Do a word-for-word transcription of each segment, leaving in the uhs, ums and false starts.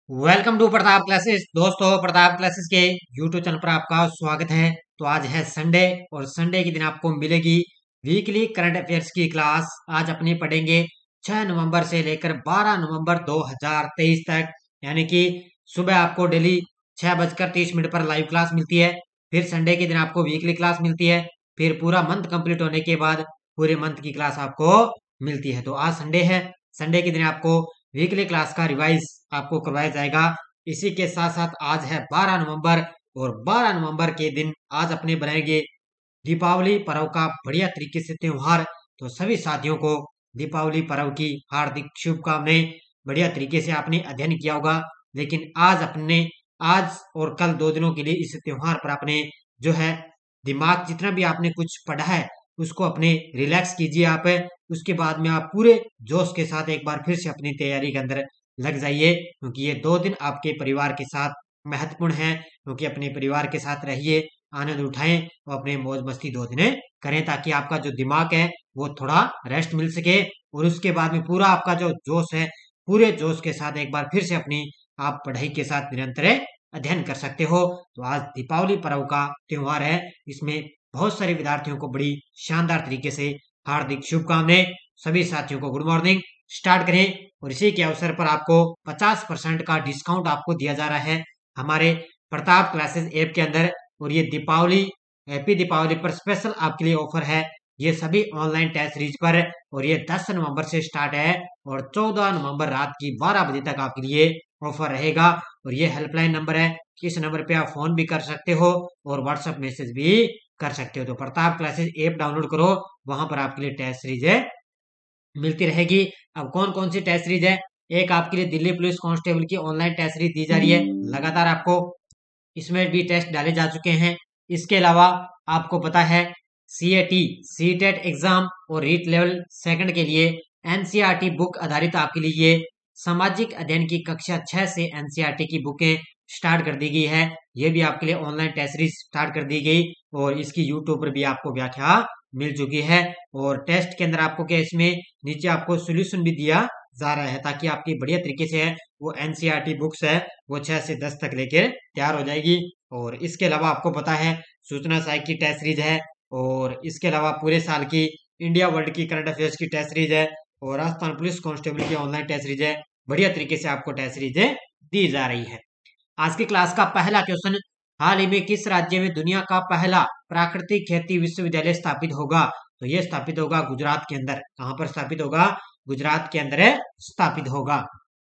Welcome to Pratap classes. दोस्तों, Pratap classes के YouTube channel पर आपका स्वागत है। तो आज है संडे और संडे के दिन आपको मिलेगी वीकली करंट अफेयर्स की क्लास। आज अपने पढ़ेंगे छह नवंबर से लेकर बारह नवंबर दो हज़ार तेईस तक, यानी कि सुबह आपको डेली छह बजकर तीस मिनट पर लाइव क्लास मिलती है। फिर संडे के दिन आपको वीकली क्लास मिलती है। फिर पूरा मंथ कंप्लीट होने के बाद पूरे मंथ की क्लास आपको मिलती है। तो आज संडे है, संडे के दिन आपको वीकली क्लास का रिवाइज आपको करवाया जाएगा। इसी के साथ साथ आज है बारह नवंबर और बारह नवंबर के दिन आज अपने बनाएंगे दीपावली पर्व का बढ़िया तरीके से त्योहार। तो सभी साथियों को दीपावली पर्व की हार्दिक शुभकामनाएं। बढ़िया तरीके से आपने अध्ययन किया होगा, लेकिन आज अपने आज और कल दो दिनों के लिए इस त्योहार पर आपने जो है दिमाग जितना भी आपने कुछ पढ़ा है उसको अपने रिलैक्स कीजिए आप। उसके बाद में आप पूरे जोश के साथ एक बार फिर से अपनी तैयारी के अंदर लग जाइए, क्योंकि ये दो दिन आपके परिवार के साथ महत्वपूर्ण है। क्योंकि अपने परिवार के साथ रहिए, आनंद उठाएं और अपने मौज मस्ती दो दिन करें, ताकि आपका जो दिमाग है वो थोड़ा रेस्ट मिल सके। और उसके बाद में पूरा आपका जो जोश है, पूरे जोश के साथ एक बार फिर से अपनी आप पढ़ाई के साथ निरंतर अध्ययन कर सकते हो। तो आज दीपावली पर्व का त्योहार है, इसमें बहुत सारे विद्यार्थियों को बड़ी शानदार तरीके से हार्दिक शुभकामनाएं। सभी साथियों को गुड मॉर्निंग। स्टार्ट करें। और इसी के अवसर पर आपको पचास परसेंट का डिस्काउंट आपको दिया जा रहा है हमारे प्रताप क्लासेस ऐप के अंदर। और ये दीपावली हैप्पी दीपावली पर स्पेशल आपके लिए ऑफर है, ये सभी ऑनलाइन टेस्ट सीरीज पर। और ये दस नवंबर से स्टार्ट है और चौदह नवंबर रात की बारह बजे तक आपके लिए ऑफर रहेगा। और ये हेल्पलाइन नंबर है, इस नंबर पे आप फोन भी कर सकते हो और व्हाट्सएप मैसेज भी कर सकते हो। तो प्रताप क्लासेस ऐप डाउनलोड करो, वहां पर आपके लिए टेस्ट सीरीज है मिलती रहेगी। अब कौन कौन सी टेस्ट सीरीज है? एक आपके लिए दिल्ली पुलिस कांस्टेबल की ऑनलाइन टेस्ट सीरीज दी जा रही है लगातार, आपको इसमें भी टेस्ट डाले जा चुके हैं। इसके अलावा आपको पता है C A T C TET exam और रीट लेवल सेकंड के लिए N C R T book आधारित आपके लिए ये सामाजिक अध्ययन की कक्षा छह से एन सी आर टी की बुकें स्टार्ट कर दी गई है। ये भी आपके लिए ऑनलाइन टेस्ट सीरीज स्टार्ट कर दी गई और इसकी यूट्यूब पर भी आपको व्याख्या मिल चुकी है। और टेस्ट के अंदर आपको क्या इसमें नीचे आपको सोल्यूशन भी दिया जा रहा है, ताकि आपकी बढ़िया तरीके से है वो N C R T books है वो छह से दस तक लेकर तैयार हो जाएगी। और इसके अलावा आपको पता है सूचना साई की टेस्ट सीरीज है, और इसके अलावा पूरे साल की इंडिया वर्ल्ड की करंट अफेयर्स की टेस्ट सीरीज है, और राजस्थान पुलिस कांस्टेबल की ऑनलाइन टेस्ट सीरीज है। बढ़िया तरीके से आपको टेस्ट सीरीज दी जा रही है। आज की क्लास का पहला क्वेश्चन, हाल ही में किस राज्य में दुनिया का पहला प्राकृतिक खेती विश्वविद्यालय स्थापित होगा? तो यह स्थापित होगा गुजरात के अंदर। कहां पर स्थापित होगा? गुजरात के अंदर स्थापित होगा।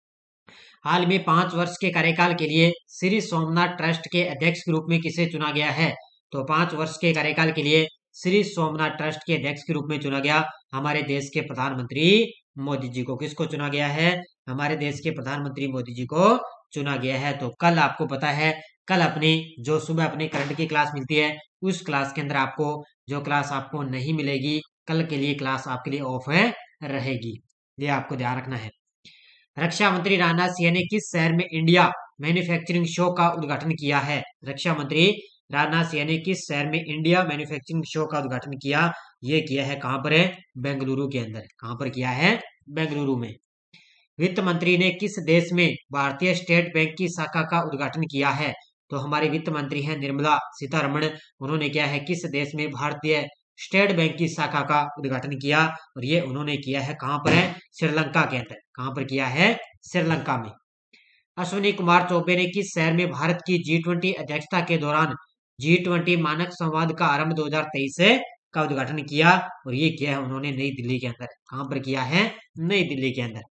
हाल में पांच वर्ष के कार्यकाल के लिए श्री सोमनाथ ट्रस्ट के अध्यक्ष के रूप में किसे चुना गया है? तो पांच वर्ष के कार्यकाल के लिए श्री सोमनाथ ट्रस्ट के अध्यक्ष के रूप में चुना गया हमारे देश के प्रधानमंत्री मोदी जी को। किसको चुना गया है? हमारे देश के प्रधानमंत्री मोदी जी को चुना गया है। तो कल आपको पता है, कल अपनी जो सुबह अपनी करंट की क्लास मिलती है उस क्लास के अंदर आपको जो क्लास आपको नहीं मिलेगी, कल के लिए क्लास आपके लिए ऑफ है रहेगी, ये आपको ध्यान रखना है। रक्षा मंत्री राजनाथ सिंह ने किस शहर में इंडिया मैन्युफैक्चरिंग शो का उद्घाटन किया है? रक्षा मंत्री राजनाथ सिंह ने किस शहर में इंडिया मैन्युफैक्चरिंग शो का उद्घाटन किया? ये किया है कहां पर है? बेंगलुरु के अंदर। कहां पर किया है? बेंगलुरु में। वित्त मंत्री ने किस देश में भारतीय स्टेट बैंक की शाखा का उद्घाटन किया है? तो हमारी वित्त मंत्री हैं निर्मला सीतारमण। उन्होंने क्या है किस देश में भारतीय स्टेट बैंक की शाखा का उद्घाटन किया? और ये उन्होंने किया है कहां पर है? श्रीलंका के अंदर। कहां पर किया है? श्रीलंका में। अश्विनी कुमार चौबे ने किस शहर में भारत की जी ट्वेंटी अध्यक्षता के दौरान जी ट्वेंटी मानक संवाद का आरंभ दो हज़ार तेईस का उद्घाटन किया? और ये किया है उन्होंने नई दिल्ली के अंदर। कहां पर किया है? नई दिल्ली के अंदर।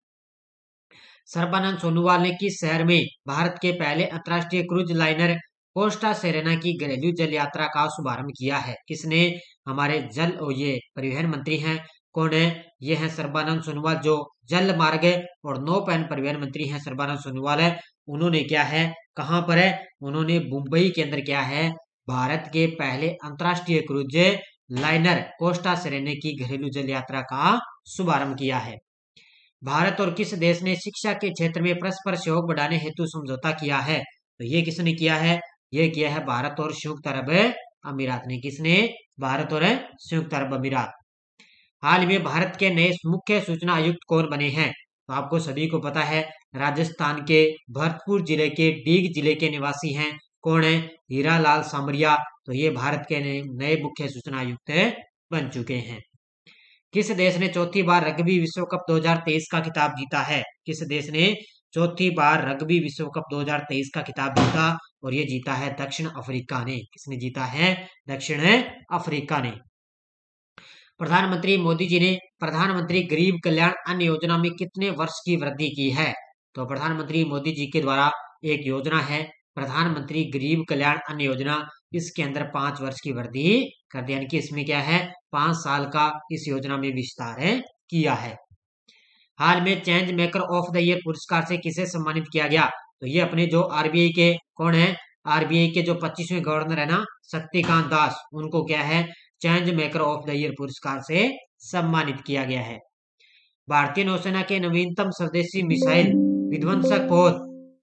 सर्बानंद सोनोवाल ने किस शहर में भारत के पहले अंतर्राष्ट्रीय क्रूज लाइनर कोस्टा सेरेना की घरेलू जल यात्रा का शुभारंभ किया है? किसने? हमारे जल और ये परिवहन मंत्री हैं। कौन है? ये है सर्बानंद सोनोवाल, जो जल मार्ग और नौपैन परिवहन मंत्री हैं सर्बानंद सोनोवाल है। उन्होंने क्या है कहां पर है? उन्होंने मुंबई के अंदर क्या है भारत के पहले अंतर्राष्ट्रीय क्रूज लाइनर कोस्टा सेरेना की घरेलू जल यात्रा का शुभारंभ किया है। भारत और किस देश ने शिक्षा के क्षेत्र में परस्पर सहयोग बढ़ाने हेतु समझौता किया है? तो ये किसने किया है? ये किया है भारत और संयुक्त अरब अमीरात ने। किसने? भारत और संयुक्त अरब अमीरात। हाल में भारत के नए मुख्य सूचना आयुक्त कौन बने हैं? तो आपको सभी को पता है राजस्थान के भरतपुर जिले के डीग जिले के निवासी हैं। कौन है? हीरालाल सामरिया। तो ये भारत के नए मुख्य सूचना आयुक्त बन चुके हैं। किस देश ने चौथी बार रग्बी विश्व कप दो हज़ार तेईस का खिताब जीता है? किस देश ने चौथी बार रग्बी विश्व कप दो हज़ार तेईस का खिताब जीता? और ये जीता है दक्षिण अफ्रीका ने। किसने जीता है? दक्षिण अफ्रीका ने। प्रधानमंत्री मोदी जी ने प्रधानमंत्री गरीब कल्याण अन्न योजना में कितने वर्ष की वृद्धि की है? तो प्रधानमंत्री मोदी जी के द्वारा एक योजना है प्रधानमंत्री गरीब कल्याण अन्न योजना, इसके अंदर पांच वर्ष की वृद्धि कर दी, यानी कि इसमें क्या है, पांच साल का इस योजना में विस्तार है किया है। हाल में change maker of the year पुरस्कार से किसे सम्मानित किया गया? तो ये अपने जो आरबीआई के कौन है, आरबीआई के जो पच्चीसवें गवर्नर है ना, शक्तिकांत दास, उनको क्या है, change maker of the year पुरस्कार से सम्मानित किया गया है। भारतीय नौसेना के नवीनतम स्वदेशी मिसाइल विध्वंसक पोत,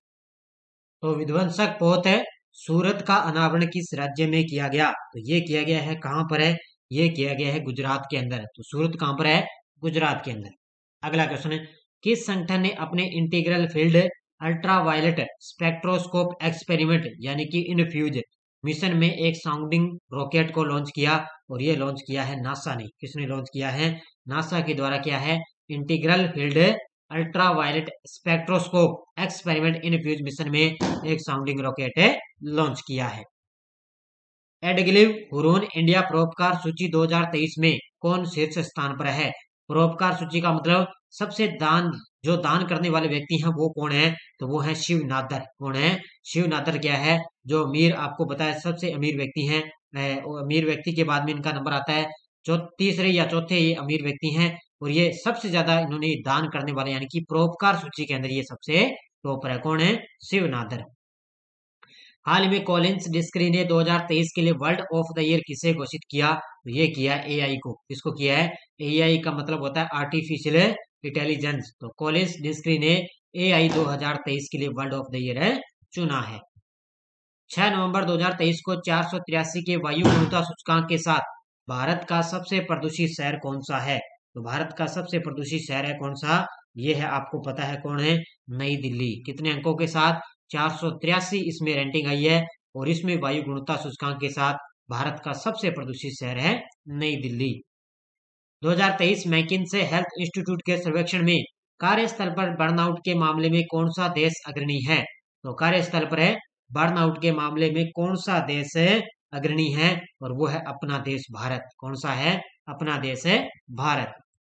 तो विध्वंसक पोत है सूरत का अनावरण किस राज्य में किया गया? तो ये किया गया है, कहां पर है? ये किया गया है गुजरात के अंदर। तो सूरत कहां पर है? गुजरात के अंदर। अगला क्वेश्चन है, किस संगठन ने अपने integral field ultraviolet spectroscope experiment यानी कि इनफ्यूज मिशन में एक साउंडिंग रॉकेट को लॉन्च किया? और ये लॉन्च किया है नासा ने। किसने लॉन्च किया है? नासा के द्वारा क्या है, integral field ultraviolet spectroscope experiment infuse mission में एक साउंडिंग रॉकेट लॉन्च किया है। एडग्लिव हुरून इंडिया परोपकार सूची दो हज़ार तेईस में कौन शीर्ष स्थान पर है? परोपकार सूची का मतलब सबसे दान, जो दान करने वाले व्यक्ति हैं वो कौन है? तो वो है शिव नादर। कौन है? शिव नादर क्या है, जो अमीर, आपको पता है सबसे अमीर व्यक्ति हैं। अमीर व्यक्ति के बाद में इनका नंबर आता है, जो तीसरे या चौथे ये अमीर व्यक्ति हैं, और ये सबसे ज्यादा इन्होंने दान करने वाले, यानी कि परोपकार सूची के अंदर ये सबसे टॉपर है। कौन है? शिव नादर। हाल में कॉलिंस डिस्करी ने दो हज़ार तेईस के लिए वर्ल्ड ऑफ द ईयर किसे घोषित किया? तो ये किया एआई को। किसको किया है? एआई का मतलब होता है आर्टिफिशियल इंटेलिजेंस। तो कॉलिंस डिस्करी ने एआई दो हज़ार तेईस के लिए वर्ल्ड ऑफ द ईयर है चुना है। छह नवंबर दो हज़ार तेईस को चार सौ तिरासी के वायु गुणवत्ता सूचकांक के साथ भारत का सबसे प्रदूषित शहर कौन सा है? तो भारत का सबसे प्रदूषित शहर है कौन सा? ये है, आपको पता है कौन है, नई दिल्ली। कितने अंकों के साथ? चार सौ तिरासी इसमें रैंकिंग आई है, और इसमें वायु गुणवत्ता सूचकांक के साथ भारत का सबसे प्रदूषित शहर है नई दिल्ली। दो हज़ार तेईस मैकिन्से हेल्थ इंस्टीट्यूट के सर्वेक्षण में कार्यस्थल पर बर्नआउट के मामले में कौन सा देश अग्रणी है? तो कार्यस्थल पर है बर्नआउट के मामले में कौन सा देश अग्रणी है? और वो है अपना देश भारत। कौन सा है? अपना देश है भारत।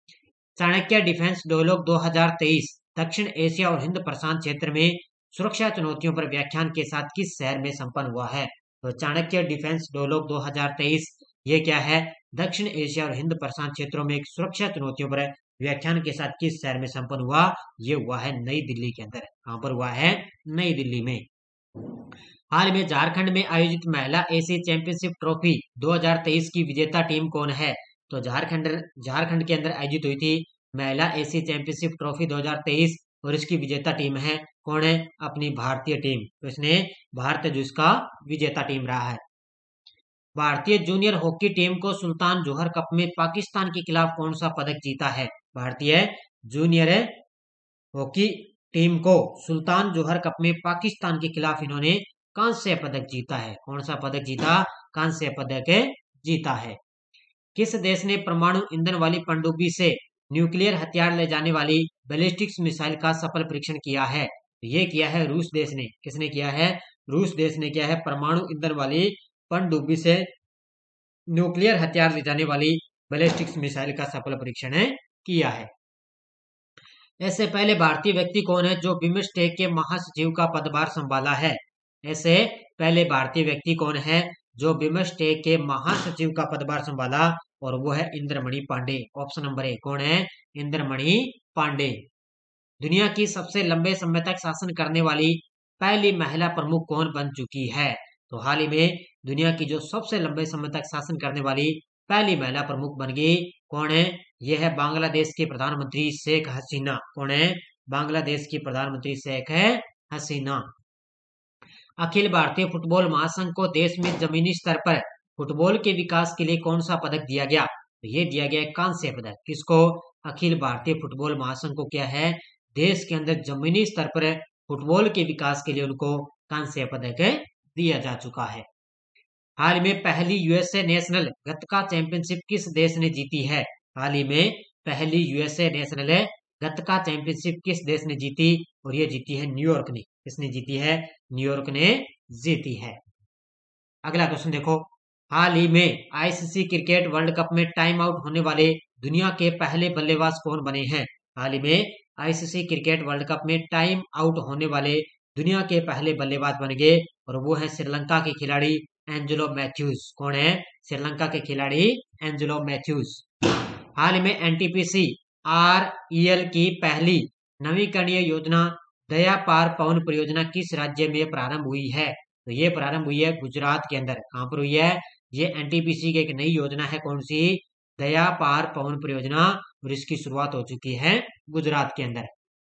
चाणक्य डिफेंस डायलॉग दो हज़ार तेईस दक्षिण एशिया और हिंद प्रशांत क्षेत्र में सुरक्षा चुनौतियों पर व्याख्यान के साथ किस शहर में संपन्न हुआ है? तो चाणक्य डिफेंस डायलॉग दो हज़ार तेईस ये क्या है, दक्षिण एशिया और हिंद प्रशांत क्षेत्रों में सुरक्षा चुनौतियों पर व्याख्यान के साथ किस शहर में संपन्न हुआ? ये हुआ है नई दिल्ली के अंदर। कहां पर हुआ है? नई दिल्ली में। हाल में झारखंड में आयोजित महिला एशिया चैंपियनशिप ट्रॉफी दो हज़ार तेईस की विजेता टीम कौन है? तो झारखंड झारखंड के अंदर आयोजित हुई थी महिला एशिया चैंपियनशिप ट्रॉफी दो हज़ार तेईस, और इसकी विजेता टीम है कौन है? अपनी भारतीय टीम। तो इसने भारत जो इसका विजेता टीम रहा है। भारतीय जूनियर हॉकी टीम को सुल्तान जोहर कप में पाकिस्तान के खिलाफ कौन सा पदक जीता है? भारतीय जूनियर हॉकी टीम को सुल्तान जोहर कप में पाकिस्तान के खिलाफ इन्होंने कांस्य पदक जीता है। कौन सा पदक जीता? कांस्य पदक जीता है। किस देश ने परमाणु ईंधन वाली पनडुब्बी से न्यूक्लियर हथियार ले जाने वाली बैलिस्टिक मिसाइल का सफल परीक्षण किया है? ये किया है रूस देश ने। किसने किया है? रूस देश ने किया है परमाणु ईंधन वाली पनडुब्बी से न्यूक्लियर हथियार ले जाने वाली बैलिस्टिक मिसाइल का सफल परीक्षण किया है। ऐसे पहले भारतीय व्यक्ति कौन है जो बिम्स्टेक के महासचिव का पदभार संभाला है? ऐसे पहले भारतीय व्यक्ति कौन है जो बिम्स्टेक के महासचिव का पदभार संभाला? और वो है Indramani Pandey. Option number A. कौन है? इंद्रमणि पांडे। दुनिया की सबसे लंबे समय तक शासन करने वाली पहली महिला प्रमुख कौन बन चुकी है? तो हाल ही में दुनिया की जो सबसे लंबे समय तक शासन करने वाली पहली महिला प्रमुख बन गई, कौन है? यह है बांग्लादेश की प्रधानमंत्री शेख हसीना। कौन है? बांग्लादेश की प्रधानमंत्री शेख है हसीना। अखिल भारतीय फुटबॉल महासंघ को देश में जमीनी स्तर पर फुटबॉल के विकास के लिए कौन सा पदक दिया गया? तो ये दिया गया कांस्य पदक। किसको? अखिल भारतीय फुटबॉल महासंघ को क्या है? देश के अंदर जमीनी स्तर पर फुटबॉल के विकास के लिए उनको कांस्य पदक दिया जा चुका है। हाल में पहली यूएसए नेशनल गतका चैंपियनशिप किस देश ने जीती है? हाल ही में पहली यूएसए नेशनल गतका चैंपियनशिप किस देश ने जीती? और ये जीती है न्यूयॉर्क ने। किसने जीती है? न्यूयॉर्क ने जीती है। अगला क्वेश्चन देखो, हाल ही में आईसीसी क्रिकेट वर्ल्ड कप में टाइम आउट होने वाले दुनिया के पहले बल्लेबाज कौन बने हैं? हाल ही में आईसीसी क्रिकेट वर्ल्ड कप में टाइम आउट होने वाले दुनिया के पहले बल्लेबाज बन गए और वो है श्रीलंका के खिलाड़ी एंजेलो मैथ्यूज। कौन है? श्रीलंका के खिलाड़ी एंजेलो मैथ्यूज। हाल में एनटीपीसी आरईएल की पहली नवीकरणीय योजना दया पार पवन परियोजना किस राज्य में प्रारंभ हुई है? तो ये प्रारंभ हुई है गुजरात के अंदर। कहां पर हुई है? ये एनटीपीसी की एक नई योजना है। कौन सी? दया पार पवन परियोजना, और इसकी शुरुआत हो चुकी है गुजरात के अंदर।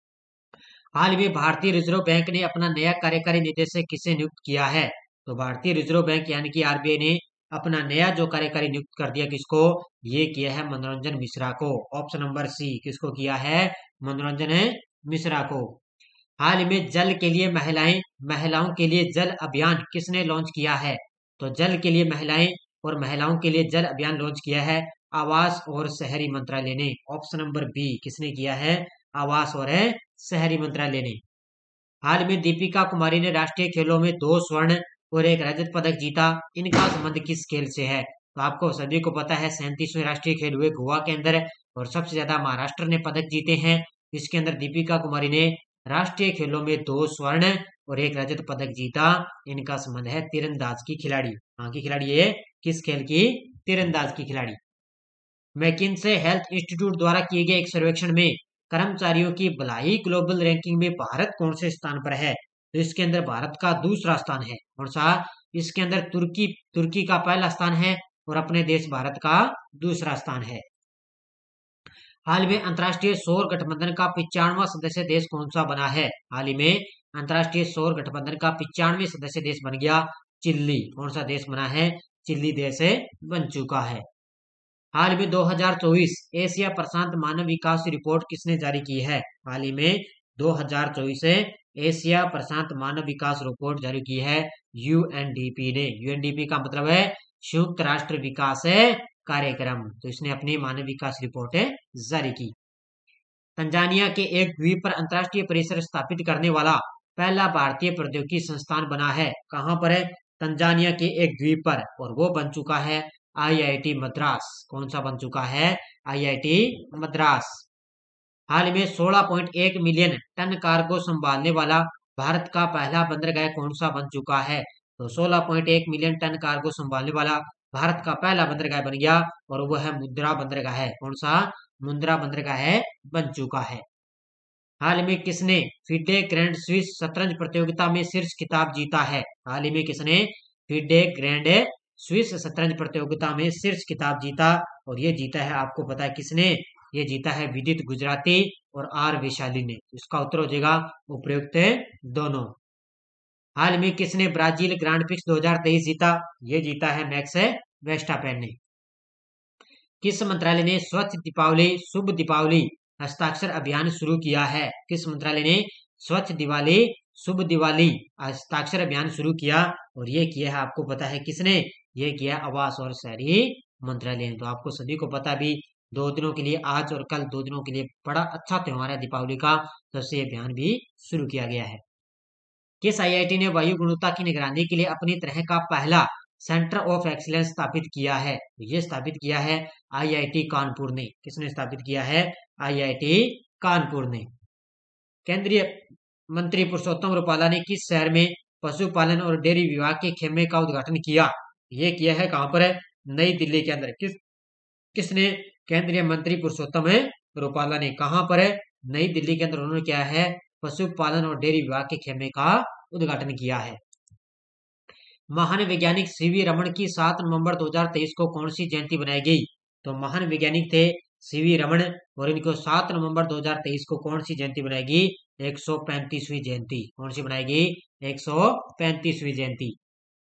हाल में भारतीय रिजर्व बैंक ने अपना नया कार्यकारी निदेशक किसे नियुक्त किया है? तो भारतीय रिजर्व बैंक यानी कि आरबीआई ने अपना नया जो कार्यकारी नियुक्त कर दिया, किसको? ये किया है मनोरंजन मिश्रा को। ऑप्शन नंबर सी, किसको किया है? मनोरंजन मिश्रा को। हाल में जल के लिए महिलाएं महिलाओं के लिए जल अभियान किसने लॉन्च किया है? तो जल के लिए महिलाएं और महिलाओं के लिए जल अभियान लॉन्च किया है आवास और शहरी मंत्रालय ने। ऑप्शन नंबर बी, किसने किया है? आवास और शहरी मंत्रालय ने। हाल में दीपिका कुमारी ने राष्ट्रीय खेलों में दो स्वर्ण और एक रजत पदक जीता। इनका संबंध किस खेल से है? तो आपको सभी को पता है सैंतीसवें राष्ट्रीय खेल हुए गोवा के अंदर और सबसे ज्यादा महाराष्ट्र ने पदक जीते हैं। इसके अंदर दीपिका कुमारी ने राष्ट्रीय खेलों में दो स्वर्ण और एक रजत पदक जीता। इनका संबंध है तीरंदाज की खिलाड़ी। हाँ की खिलाड़ी है? किस खेल की? तीरंदाज की खिलाड़ी। मैकिन्से हेल्थ इंस्टीट्यूट द्वारा किए गए एक सर्वेक्षण में कर्मचारियों की भलाई ग्लोबल रैंकिंग में भारत कौन से स्थान पर है? तो इसके अंदर भारत का दूसरा स्थान है। कौन सा? इसके अंदर तुर्की तुर्की का पहला स्थान है और अपने देश भारत का दूसरा स्थान है। हाल में अंतर्राष्ट्रीय सौर गठबंधन का पिचानवा सदस्य देश कौन सा बना है? हाल ही में अंतर्राष्ट्रीय सौर गठबंधन का पिचानवे सदस्य देश बन गया चिल्ली। कौन सा देश बना है? चिल्ली देश बन चुका है। हाल में दो हज़ार चौबीस एशिया प्रशांत मानव विकास रिपोर्ट किसने जारी की है? हाल ही में दो हज़ार चौबीस एशिया प्रशांत मानव विकास रिपोर्ट जारी की है यूएनडीपी ने। यूएनडीपी का मतलब है संयुक्त राष्ट्र विकास कार्यक्रम। तो इसने अपनी मानव विकास रिपोर्ट जारी की। तंजानिया के एक द्वीप पर अंतर्राष्ट्रीय परिसर स्थापित करने वाला पहला भारतीय प्रौद्योगिकी संस्थान बना है। कहां पर है? तंजानिया के एक द्वीप पर, और वो बन चुका है आईआईटी मद्रास। कौन सा बन चुका है? आईआईटी मद्रास। हाल में सोलह पॉइंट एक मिलियन टन कार्गो संभालने वाला भारत का पहला बंदरगाह कौन सा बन चुका है? तो सोलह पॉइंट एक मिलियन टन कार्गो संभालने वाला भारत का पहला बंदरगाह बन गया और वह है मुंद्रा बंदरगाह है। कौन सा? मुंद्रा बंदरगाह बन चुका है। हाल में किसने फिडे ग्रैंड स्विस शतरंज प्रतियोगिता में शीर्ष खिताब जीता है? हाल ही में किसने फिडे ग्रैंड स्विस शतरंज प्रतियोगिता में शीर्ष खिताब जीता? और ये जीता है, आपको पता है किसने? ये जीता है विदित गुजराती और आर वैशाली ने। इसका उत्तर हो जाएगा उपयुक्त दोनों। हाल में किसने ब्राजील ग्रांड प्रिक्स दो हज़ार तेईस जीता? ये जीता है मैक्स वेस्टापेन ने। किस मंत्रालय ने स्वच्छ दीपावली शुभ दीपावली हस्ताक्षर अभियान शुरू किया है? किस मंत्रालय ने स्वच्छ दिवाली शुभ दिवाली हस्ताक्षर अभियान शुरू किया? और ये किया है, आपको पता है किसने? ये किया आवास और शहरी मंत्रालय ने। तो आपको सभी को पता भी दो दिनों के लिए, आज और कल दो दिनों के लिए बड़ा अच्छा त्योहार है दीपावली का, तो इससे अभियान भी शुरू किया गया है। किस आईआईटी ने वायु गुणवत्ता की निगरानी के लिए अपनी तरह का पहला सेंटर ऑफ एक्सीलेंस स्थापित किया है? ये स्थापित किया है आईआईटी कानपुर ने। किसने स्थापित किया है? आईआईटी कानपुर ने। केंद्रीय मंत्री पुरुषोत्तम रुपाला ने किस शहर में पशुपालन और डेयरी विभाग के खेमे का उद्घाटन किया? ये किया है कहां पर? नई दिल्ली के अंदर। किस किसने? केंद्रीय मंत्री पुरुषोत्तम रुपाला ने। कहां पर है? नई दिल्ली के अंदर उन्होंने क्या है? पशुपालन और डेयरी विभाग के खेमे का उद्घाटन किया है। महान वैज्ञानिक सीवी रमन की सात नवंबर दो हज़ार तेईस को कौन सी जयंती बनाई गई? तो महान वैज्ञानिक थे सीवी रमन और इनको सात नवंबर दो हज़ार तेईस को कौन सी जयंती बनाएगी? एक सौ पैंतीसवीं जयंती। कौन सी बनाएगी? एक सौ पैंतीसवीं जयंती।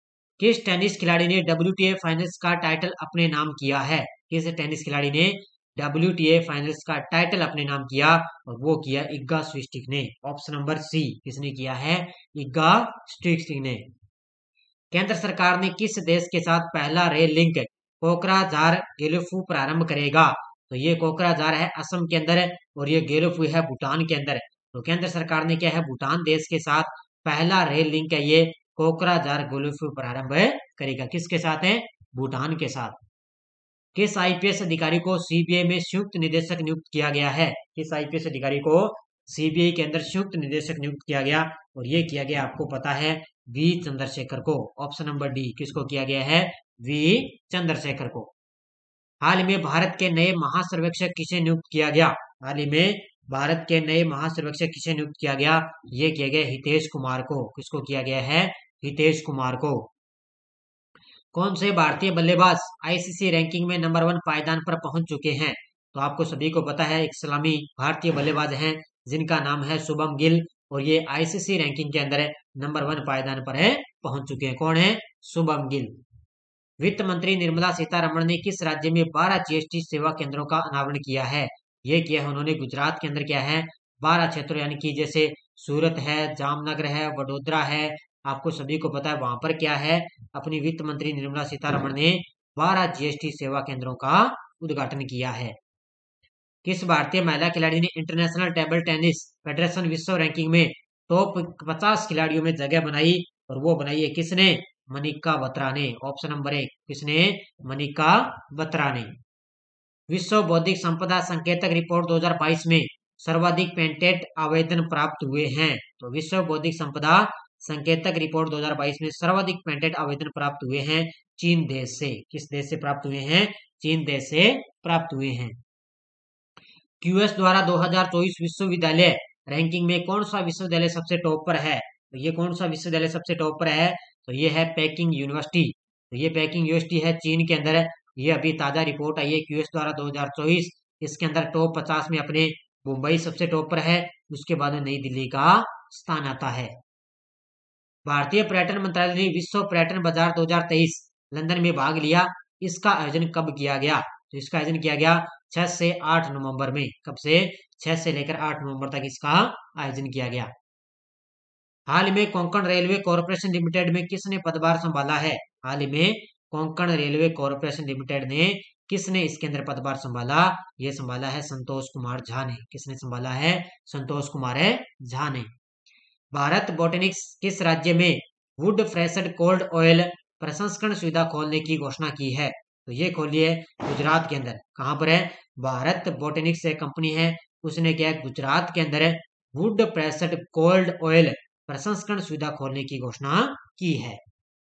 किस टेनिस खिलाड़ी ने डब्ल्यूटीए फाइनल्स का टाइटल अपने नाम किया है? किस टेनिस खिलाड़ी ने डब्ल्यू टी ए फाइनल्स का टाइटल अपने नाम किया, और वो किया इग्गा स्विस्टिक ने। ऑप्शन नंबर सी, किसने किया है? इग्गा स्विस्टिक ने। केंद्र सरकार ने किस देश के साथ पहला रेल लिंक कोकराझार गेलफू प्रारंभ करेगा? तो ये कोकराझार है असम के अंदर, और ये गेलफू है भूटान के अंदर। तो केंद्र सरकार ने क्या है, भूटान देश के साथ पहला रेल लिंक है ये कोकराझार गेलफू प्रारंभ करेगा। किसके साथ है? भूटान के साथ। किस आई पी एस अधिकारी को सी बी आई में संयुक्त निदेशक नियुक्त किया गया है? किस आई पी एस अधिकारी को सी बी आई के अंदर संयुक्त निदेशक नियुक्त किया गया? और ये किया गया, आपको पता है, वी चंद्रशेखर को। ऑप्शन नंबर डी, किसको किया गया है? वी चंद्रशेखर को। हाल ही में भारत के नए महासर्वेक्षक किसे नियुक्त किया गया? हाल ही में भारत के नए महासर्वेक्षक किसे नियुक्त किया गया? ये किया गया हितेश कुमार को। किसको किया गया है? हितेश कुमार को। कौन से भारतीय बल्लेबाज आई सी सी रैंकिंग में नंबर वन पायदान पर पहुंच चुके हैं? तो आपको सभी को पता है, एक सलामी भारतीय बल्लेबाज हैं जिनका नाम है शुभम गिल, और ये आई सी सी रैंकिंग के अंदर नंबर वन पायदान पर है पहुंच चुके हैं। कौन है? शुभम गिल। वित्त मंत्री निर्मला सीतारमण ने किस राज्य में बारह जी एस टी सेवा केंद्रों का अनावरण किया है? ये किया है उन्होंने गुजरात के अंदर। क्या है? बारह क्षेत्रों, यानी कि जैसे सूरत है, जामनगर है, वडोदरा है, आपको सभी को पता है वहां पर क्या है, अपनी वित्त मंत्री निर्मला सीतारमण ने बारह जी एस टी सेवा केंद्रों का उद्घाटन किया है। किस भारतीय महिला खिलाड़ी ने इंटरनेशनल टेबल टेनिस फेडरेशन विश्व रैंकिंग में टॉप पचास खिलाड़ियों में जगह बनाई? और वो बनाई है किसने? मनिका बत्रा ने। ऑप्शन नंबर एक, किसने? मनिका बत्रा ने। विश्व बौद्धिक संपदा संकेतक रिपोर्ट दो हज़ार बाईस में सर्वाधिक पेटेंट आवेदन प्राप्त हुए हैं। तो विश्व बौद्धिक संपदा संकेतक रिपोर्ट दो हज़ार बाईस में सर्वाधिक पेटेंट आवेदन प्राप्त हुए हैं चीन देश से। किस देश से प्राप्त हुए हैं? चीन देश से प्राप्त हुए हैं। क्यू एस द्वारा दो हज़ार चौबीस विश्वविद्यालय रैंकिंग में कौन सा विश्वविद्यालय सबसे टॉप पर है? तो ये कौन सा विश्वविद्यालय सबसे टॉप पर है? तो ये है पेकिंग यूनिवर्सिटी। तो ये पेकिंग यूनिवर्सिटी है चीन के अंदर। ये अभी ताजा रिपोर्ट आई है क्यू एस द्वारा दो हज़ार चौबीस। इसके अंदर टॉप पचास में अपने मुंबई सबसे टॉप पर है, उसके बाद नई दिल्ली का स्थान आता है। भारतीय पर्यटन मंत्रालय ने विश्व पर्यटन बाजार दो हज़ार तेईस लंदन में भाग लिया। इसका आयोजन कब किया गया? तो इसका आयोजन किया गया छह से आठ नवंबर में। कब से? छह से लेकर आठ नवंबर तक इसका आयोजन किया गया। हाल ही में कोंकण रेलवे कॉरपोरेशन लिमिटेड में किसने पदभार संभाला है? हाल ही में कोंकण रेलवे कॉरपोरेशन लिमिटेड ने किसने इसके अंदर पदभार संभाला? ये संभाला है संतोष कुमार झा ने। किसने संभाला है? संतोष कुमार झा ने। भारत बोटेनिक्स किस राज्य में वुड फ्रेशड कोल्ड ऑयल प्रसंस्करण सुविधा खोलने की घोषणा की है? तो ये खोली है गुजरात के अंदर। कहां पर है? भारत बोटेनिक्स एक कंपनी है, उसने क्या है, गुजरात के अंदर वुड प्रेस्ड कोल्ड ऑयल प्रसंस्करण सुविधा खोलने की घोषणा की है।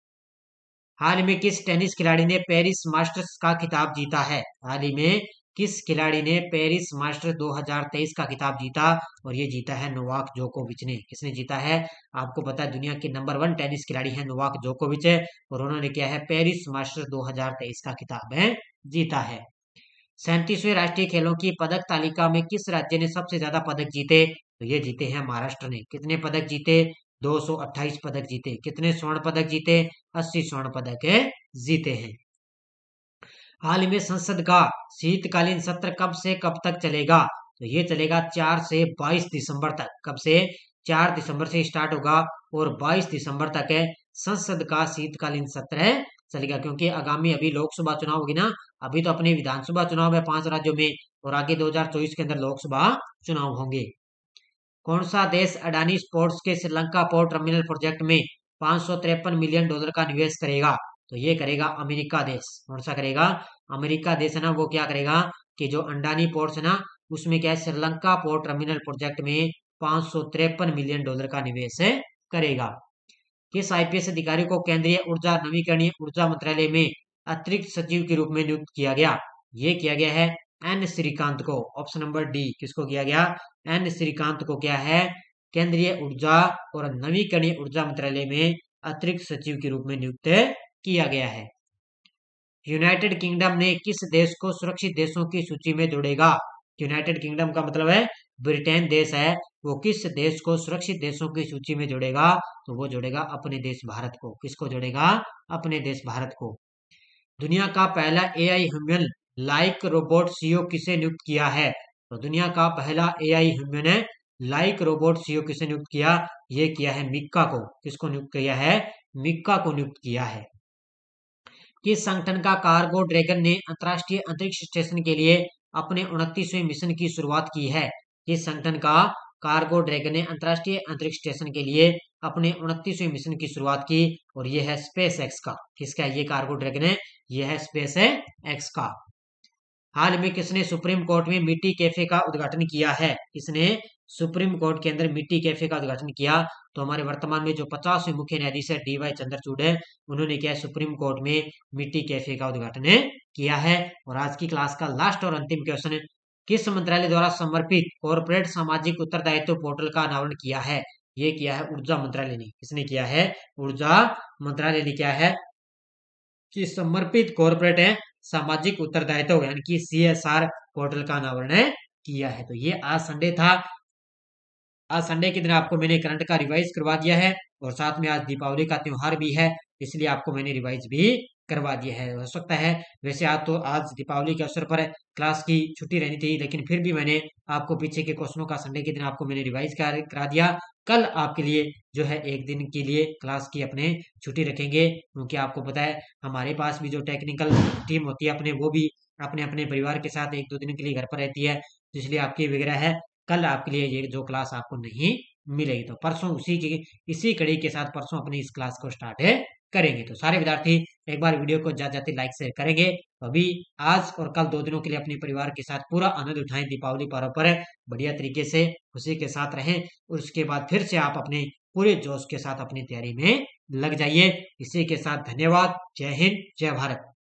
हाल ही में किस टेनिस खिलाड़ी ने पेरिस मास्टर्स का खिताब जीता है? हाल ही में किस खिलाड़ी ने पेरिस मास्टर्स दो हज़ार तेईस का खिताब जीता? और ये जीता है नोवाक जोकोविच ने। किसने जीता है? आपको पता है दुनिया के नंबर वन टेनिस खिलाड़ी है नोवाक जोकोविच, और उन्होंने क्या है, पेरिस मास्टर्स दो हज़ार तेईस का खिताब है जीता है। सैंतीसवें राष्ट्रीय खेलों की पदक तालिका में किस राज्य ने सबसे ज्यादा पदक जीते? तो ये जीते हैं महाराष्ट्र ने। कितने पदक जीते? दो सौ अट्ठाईस पदक जीते। कितने स्वर्ण पदक जीते? अस्सी स्वर्ण पदक जीते हैं। हाल ही में संसद का शीतकालीन सत्र कब से कब तक चलेगा? तो ये चलेगा चार से बाईस दिसंबर तक। कब से? चार दिसंबर से स्टार्ट होगा और बाईस दिसंबर तक है संसद का शीतकालीन सत्र चलेगा, क्योंकि आगामी अभी लोकसभा चुनाव होगी ना। अभी तो अपने विधानसभा चुनाव है पांच राज्यों में, और आगे दो हज़ार चौबीस के अंदर लोकसभा चुनाव होंगे। कौन सा देश अडानी स्पोर्ट्स के श्रीलंका पोर्ट टर्मिनल प्रोजेक्ट में पांच सौ तिरपन मिलियन डॉलर का निवेश करेगा? तो ये करेगा अमेरिका देश। कौन सा करेगा? अमेरिका देश है ना, वो क्या करेगा कि जो अडानी पोर्ट्स है ना, उसमें क्या है, श्रीलंका पोर्ट टर्मिनल प्रोजेक्ट में पांच सौ तिरपन मिलियन डॉलर का निवेश करेगा। किस आई पी एस अधिकारी को केंद्रीय ऊर्जा नवीकरणीय ऊर्जा मंत्रालय में अतिरिक्त सचिव के रूप में नियुक्त किया गया? ये किया गया है एन श्रीकांत को। ऑप्शन नंबर डी, किसको किया गया? एन श्रीकांत को क्या है, केंद्रीय ऊर्जा और नवीकरणीय ऊर्जा मंत्रालय में अतिरिक्त सचिव के रूप में नियुक्त किया गया है। यूनाइटेड किंगडम ने किस देश को सुरक्षित देशों की सूची में जोड़ेगा? यूनाइटेड किंगडम का मतलब है ब्रिटेन देश है, वो किस देश को सुरक्षित देशों की सूची में जोड़ेगा? तो वो जोड़ेगा अपने देश भारत को। किसको जोड़ेगा? अपने देश भारत को। दुनिया का पहला A I human like robot CEO किसे नियुक्त किया है? तो दुनिया का पहला एआई ह्यूमन है लाइक रोबोट सीईओ किसे नियुक्त किया? ये किया है मिक्का को। किसको नियुक्त किया है? मिक्का को नियुक्त किया है। किस संगठन का कार्गो ड्रैगन ने अंतरराष्ट्रीय अंतरिक्ष स्टेशन के लिए अपने उनतीसवें मिशन की शुरुआत की है? किस संगठन का कार्गो ड्रैगन ने अंतरराष्ट्रीय अंतरिक्ष स्टेशन के लिए अपने उनतीसवें मिशन की शुरुआत की? और यह है स्पेस एक्स का। किसका ये कार्गो ड्रैगन है? यह है स्पेस एक्स का। हाल में किसने सुप्रीम कोर्ट में मिट्टी कैफे का उद्घाटन किया है? किसने सुप्रीम कोर्ट के अंदर मिट्टी कैफे का उद्घाटन किया? तो हमारे वर्तमान में जो पचासवें मुख्य न्यायाधीश है डी वाई चंद्रचूड़ है, उन्होंने क्या है सुप्रीम कोर्ट में मिट्टी कैफे का उद्घाटन किया है। और आज की क्लास का लास्ट और अंतिम क्वेश्चन, किस मंत्रालय द्वारा समर्पित कॉर्पोरेट सामाजिक उत्तरदायित्व पोर्टल का अनावरण किया है? ये किया है ऊर्जा मंत्रालय ने। किसने किया है? ऊर्जा मंत्रालय ने क्या है कि समर्पित कॉर्पोरेट है सामाजिक उत्तरदायित्व यानी कि सीएसआर पोर्टल का अनावरण किया है। तो ये आज संडे था। आज संडे के दिन आपको मैंने करंट का रिवाइज करवा दिया है और साथ में आज दीपावली का त्योहार भी है, इसलिए आपको मैंने रिवाइज भी करवा दिया है। हो सकता है वैसे आज तो आज दीपावली के अवसर पर क्लास की छुट्टी रहनी थी, लेकिन फिर भी मैंने आपको पीछे के क्वेश्चनों का संडे के दिन आपको मैंने रिवाइज करा दिया। कल आपके लिए जो है एक दिन के लिए क्लास की अपने छुट्टी रखेंगे, क्योंकि आपको पता है हमारे पास भी जो टेक्निकल टीम होती है अपने, वो भी अपने अपने परिवार के साथ एक दो दिन के लिए घर पर रहती है, तो इसलिए आपकी वगैरह है कल आपके लिए ये जो क्लास आपको नहीं मिलेगी। तो परसों उसी की इसी कड़ी के साथ परसों अपनी इस क्लास को स्टार्ट है करेंगे। तो सारे विद्यार्थी एक बार वीडियो को जाते जाते लाइक शेयर करेंगे। तो अभी आज और कल दो दिनों के लिए अपने परिवार के साथ पूरा आनंद उठाएं, दीपावली पर्व पर बढ़िया तरीके से खुशी के साथ रहें और उसके बाद फिर से आप अपने पूरे जोश के साथ अपनी तैयारी में लग जाइए। इसी के साथ धन्यवाद। जय हिंद, जय भारत।